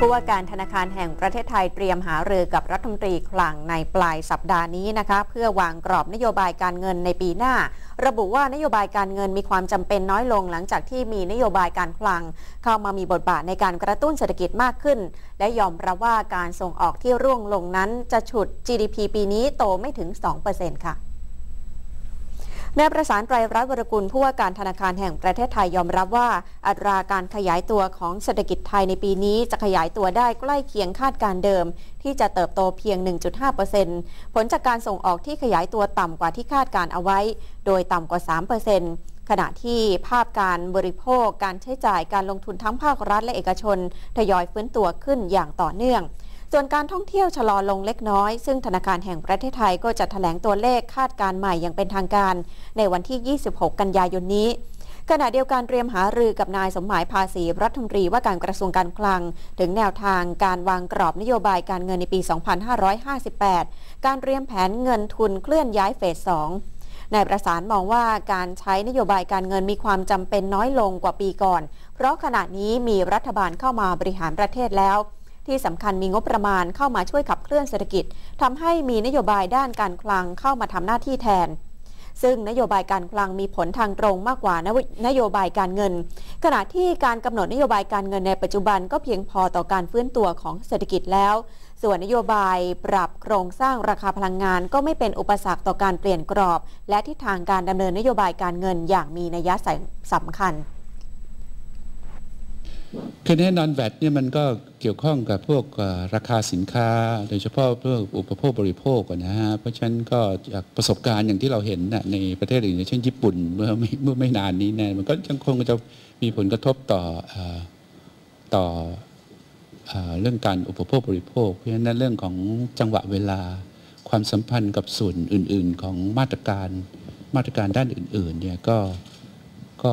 ผู้ว่าการธนาคารแห่งประเทศไทยเตรียมหารือกับรัฐมนตรีคลังในปลายสัปดาห์นี้นะคะเพื่อวางกรอบนโยบายการเงินในปีหน้าระบุว่านโยบายการเงินมีความจำเป็นน้อยลงหลังจากที่มีนโยบายการคลังเข้ามามีบทบาทในการกระตุ้นเศรษฐกิจมากขึ้นและยอมรับว่าการส่งออกที่ร่วงลงนั้นจะฉุด GDP ปีนี้โตไม่ถึง 2% ค่ะนายประสานไตรรัตน์วรกุลผู้ว่าการธนาคารแห่งประเทศไทยยอมรับว่าอัตราการขยายตัวของเศรษฐกิจไทยในปีนี้จะขยายตัวได้ใกล้เคียงคาดการเดิมที่จะเติบโตเพียง 1.5% ผลจากการส่งออกที่ขยายตัวต่ำกว่าที่คาดการเอาไว้โดยต่ำกว่า 3%ขณะที่ภาพการบริโภคการใช้จ่ายการลงทุนทั้งภาครัฐและเอกชนทยอยฟื้นตัวขึ้นอย่างต่อเนื่องส่วนการท่องเที่ยวชะลอลงเล็กน้อยซึ่งธนาคารแห่งประเทศไทยก็จะแถลงตัวเลขคาดการณ์ใหม่อย่างเป็นทางการในวันที่ 26 กันยายนนี้ขณะเดียวกันเตรียมหารือกับนายสมหมายภาษีรัฐมนตรีว่าการกระทรวงการคลังถึงแนวทางการวางกรอบนโยบายการเงินในปี 2558 การเตรียมแผนเงินทุนเคลื่อนย้ายเฟส 2นายประสานมองว่าการใช้นโยบายการเงินมีความจำเป็นน้อยลงกว่าปีก่อนเพราะขณะนี้มีรัฐบาลเข้ามาบริหารประเทศแล้วที่สำคัญมีงบประมาณเข้ามาช่วยขับเคลื่อนเศรษฐกิจทำให้มีนโยบายด้านการคลังเข้ามาทำหน้าที่แทนซึ่งนโยบายการคลังมีผลทางตรงมากกว่านโยบายการเงินขณะที่การกำหนดนโยบายการเงินในปัจจุบันก็เพียงพอต่อการฟื้นตัวของเศรษฐกิจแล้วส่วนนโยบายปรับโครงสร้างราคาพลังงานก็ไม่เป็นอุปสรรคต่อการเปลี่ยนกรอบและทิศทางการดำเนินนโยบายการเงินอย่างมีนัยสำคัญคือแน่นอนแวดเนี่ยมันก็เกี่ยวข้องกับพวกราคาสินค้าโดยเฉพาะพวกอุปโภคบริโภคนะฮะเพราะฉะนั้นก็จากประสบการณ์อย่างที่เราเห็นในประเทศอื่นเช่นญี่ปุ่นเมื่อไม่นานนี้เนี่ยมันก็ยังคงจะมีผลกระทบต่อเรื่องการอุปโภคบริโภคเพราะฉะนั้นเรื่องของจังหวะเวลาความสัมพันธ์กับส่วนอื่นๆของมาตรการด้านอื่นๆเนี่ยก็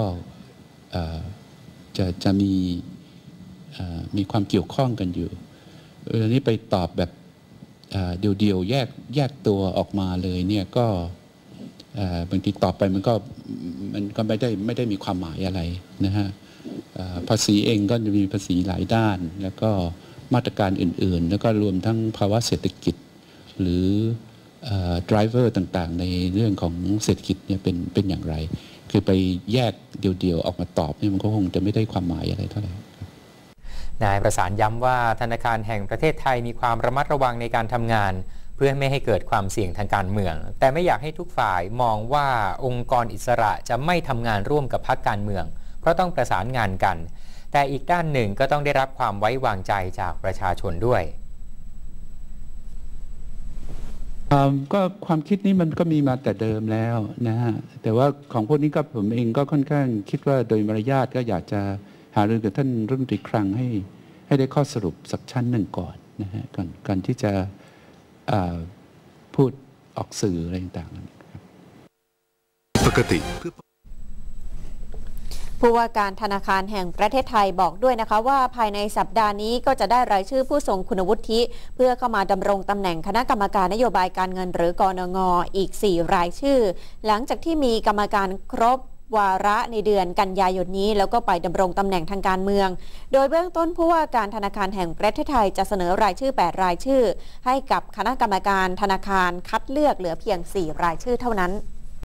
จะมีความเกี่ยวข้องกันอยู่อันนี้ไปตอบแบบเดี่ยวๆแยกตัวออกมาเลยเนี่ยก็บางทีตอบไปมันก็ไม่ได้มีความหมายอะไรนะฮะภาษีเองก็จะมีภาษีหลายด้านแล้วก็มาตรการอื่นๆแล้วก็รวมทั้งภาวะเศรษฐกิจหรือdriver ต่างๆในเรื่องของเศรษฐกิจเนี่ยเป็นอย่างไรคือไปแยกเดี่ยวๆออกมาตอบเนี่ยมันก็คงจะไม่ได้ความหมายอะไรเท่าไหร่นายประสานย้ำว่าธนาคารแห่งประเทศไทยมีความระมัดระวังในการทำงานเพื่อไม่ให้เกิดความเสี่ยงทางการเมืองแต่ไม่อยากให้ทุกฝ่ายมองว่าองค์กรอิสระจะไม่ทำงานร่วมกับพรรคการเมืองเพราะต้องประสานงานกันแต่อีกด้านหนึ่งก็ต้องได้รับความไว้วางใจจากประชาชนด้วยก็ความคิดนี้มันก็มีมาแต่เดิมแล้วนะฮะแต่ว่าของพวกนี้ก็ผมเองก็ค่อนข้างคิดว่าโดยมารยาทก็อยากจะหารือกับท่านรัฐมนตรีคลังให้ได้ข้อสรุปสักชั้นหนึ่งก่อนนะฮะก่อนที่จะพูดออกสื่ออะไรต่างๆปกติผู้ว่าการธนาคารแห่งประเทศไทยบอกด้วยนะคะว่าภายในสัปดาห์นี้ก็จะได้รายชื่อผู้ทรงคุณวุฒิเพื่อเข้ามาดำรงตำแหน่งคณะกรรมการนโยบายการเงินหรือกนง.อีก4รายชื่อหลังจากที่มีกรรมการครบวาระในเดือนกันยายนนี้แล้วก็ไปดำรงตำแหน่งทางการเมืองโดยเบื้องต้นผู้ว่าการธนาคารแห่งประเทศไทยจะเสนอรายชื่อ8รายชื่อให้กับคณะกรรมการธนาคารคัดเลือกเหลือเพียง4รายชื่อเท่านั้น